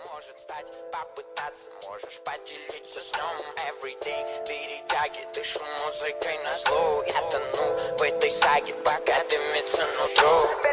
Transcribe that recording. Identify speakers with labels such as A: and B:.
A: может стать, попытаться можешь поделиться сном. Everyday перетяги, дышу музыкой на зло. Я тону в этой саге, пока дымится нутро.